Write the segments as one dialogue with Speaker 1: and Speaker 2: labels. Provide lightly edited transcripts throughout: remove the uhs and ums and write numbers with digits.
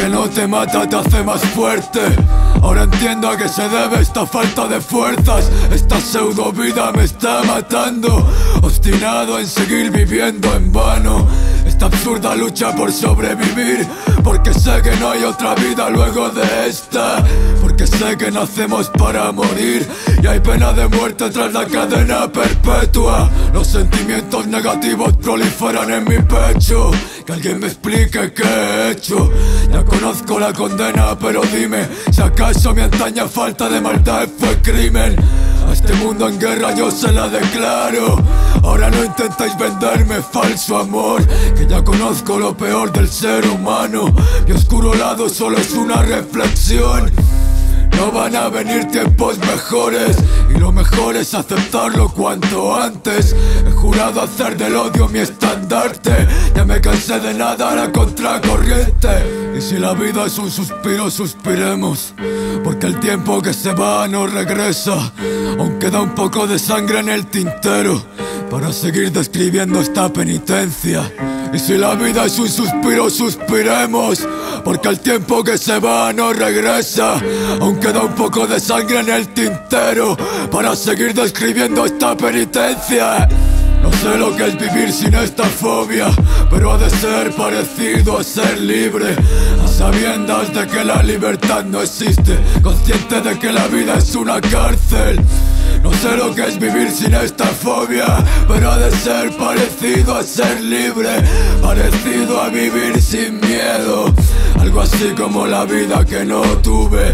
Speaker 1: que no te mata te hace más fuerte. Ahora entiendo a qué se debe esta falta de fuerzas. Esta pseudo vida me está matando, obstinado en seguir viviendo en vano. Esta absurda lucha por sobrevivir, porque sé que no hay otra vida luego de esta. Porque sé que nacemos para morir y hay pena de muerte tras la cadena perpetua. Los sentimientos negativos proliferan en mi pecho. Que alguien me explique qué he hecho. Ya conozco la condena, pero dime si acaso mi antaña falta de maldad fue crimen. A este mundo en guerra yo se la declaro. Ahora no intentéis venderme falso amor, que ya conozco lo peor del ser humano. Mi oscuro lado solo es una reflexión. No van a venir tiempos mejores y lo mejor es aceptarlo cuanto antes. He jurado hacer del odio mi estandarte. Ya me cansé de nadar a contracorriente. Y si la vida es un suspiro, suspiremos, porque el tiempo que se va no regresa. Aún queda un poco de sangre en el tintero para seguir describiendo esta penitencia. Y si la vida es un suspiro, suspiremos, porque el tiempo que se va no regresa. Aún queda un poco de sangre en el tintero para seguir describiendo esta penitencia. No sé lo que es vivir sin esta fobia, pero ha de ser parecido a ser libre, a sabiendas de que la libertad no existe, consciente de que la vida es una cárcel. No sé lo que es vivir sin esta fobia, pero ha de ser parecido a ser libre, parecido a vivir sin miedo. Algo así como la vida que no tuve.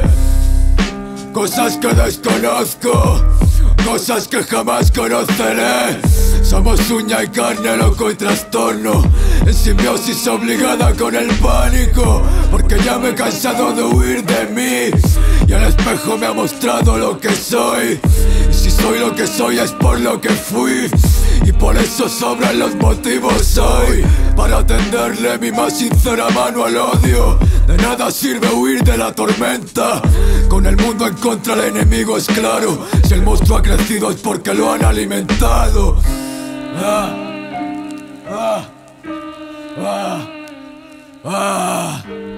Speaker 1: Cosas que desconozco, cosas que jamás conoceré. Somos uña y carne, loco y trastorno, en simbiosis obligada con el pánico. Porque ya me he cansado de huir de mí y el espejo me ha mostrado lo que soy. Y si soy lo que soy es por lo que fui, y por eso sobran los motivos hoy para tenderle mi más sincera mano al odio. De nada sirve huir de la tormenta, con el mundo en contra el enemigo es claro. Si el monstruo ha crecido es porque lo han alimentado. Ah, ah, ah, ah.